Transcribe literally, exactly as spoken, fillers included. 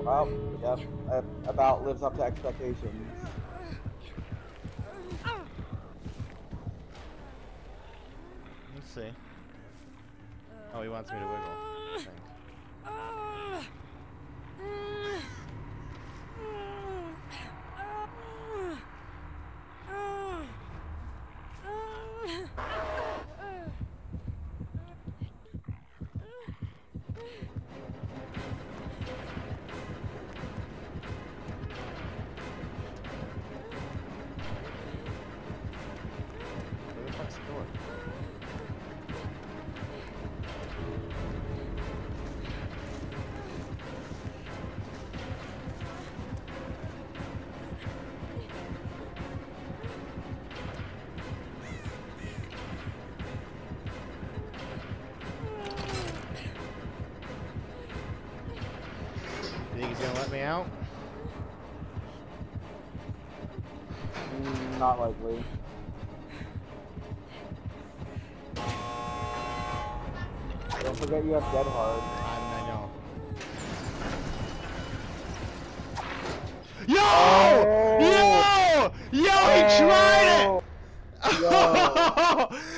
Well, yep, it about lives up to expectations. Let's see. Oh, he wants me to wiggle, I think. Where the fuck's the door? You think he's gonna let me out? Mm, not likely. Don't forget you have Dead Hard. I know. Yo! Oh! Yo! Yo! He tried it! Yo!